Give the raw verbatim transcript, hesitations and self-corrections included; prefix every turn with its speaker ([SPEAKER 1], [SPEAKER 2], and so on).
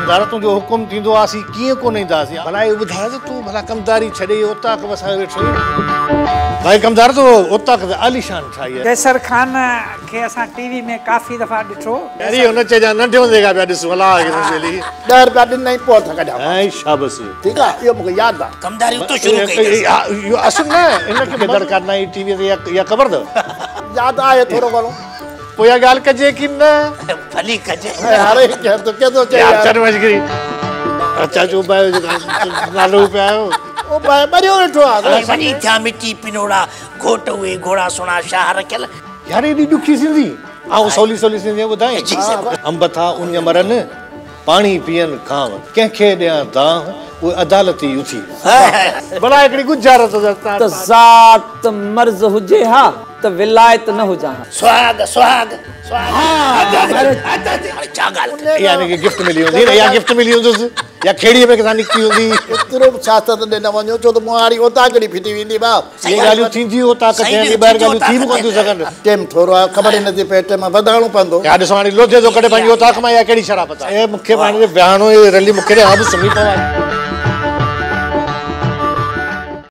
[SPEAKER 1] कमदार तुंहिंजो हुकुम थींदो आसीं कीअं कोन ईंदासीं भला इहो ॿुधाए त तूं भला कमदारी छॾे उताक वसाए वेठो भाई कमदार तो उताक आलीशान ठाही आहे
[SPEAKER 2] कैसर खान खे असां टीवी में काफ़ी दफ़ा ॾिठो
[SPEAKER 1] अरे हुन चइजां नंढे हूंदे खां पिया ॾिसूं अलाह खे सॼी
[SPEAKER 3] ॾह रुपया ॾिनई पोइ था कढां
[SPEAKER 1] ऐं शाबस
[SPEAKER 3] ठीकु आहे इहो मूंखे यादि आहे
[SPEAKER 4] कमदारी उतो शुरू कई
[SPEAKER 1] इहो असुल न हिनखे बेदर करना ई टीवी ते या ख़बर अथव
[SPEAKER 3] यादि आहे थोरो घणो
[SPEAKER 1] पोइ इहा ॻाल्हि कजे की न
[SPEAKER 4] भली कजे
[SPEAKER 3] अरे तो क्या तो चाहिए
[SPEAKER 1] यार चल मजगरी अच्छा जो भाई नालो पे आयो
[SPEAKER 3] ओ भाई मरियो वेठो आहे
[SPEAKER 4] वॾी थिया मिटी पिनोड़ा घोट हुए घोड़ा सुणा शाह रखियल
[SPEAKER 1] यार एॾी ॾुखी सिंधी ऐं सवली सवली सिंधी ॿुधाई अंब था उन मरनि पाणी पीअनि खाव कंहिंखे ॾियां दाह उहे अदालती उथी भला हिकिड़ी गुजारत
[SPEAKER 5] त ज़ात मर्ज़ हुजे हा त विलायत न हुजां
[SPEAKER 4] सुहाग सुहाग छा ॻाल्हि
[SPEAKER 1] यानी कि गिफ्ट मिली हूंदी न या गिफ्ट मिली हूंदुसि या खेड़ीअ में किथां निकिती हूंदी
[SPEAKER 3] एतिरो छातत ॾे न वञो छो त मुहारी ओताकड़ी फिटी वेंदी बाप
[SPEAKER 1] ये ॻाल्हियूं थींदी ओताक थियनि ॿाहिरि ॻाल्हियूं थी बि कोन थियूं सघनि
[SPEAKER 3] टाइम थोरो आहे ख़बर ई नथी पए टाइम वधाइणो पवंदो
[SPEAKER 1] या ॾिसो हाणे लोधे थो कॾहिं पंहिंजी ओताक मां या कहिड़ी शराबत आहे मूंखे पाण विहाणो रली मूंखे हा बि सुम्ही पवां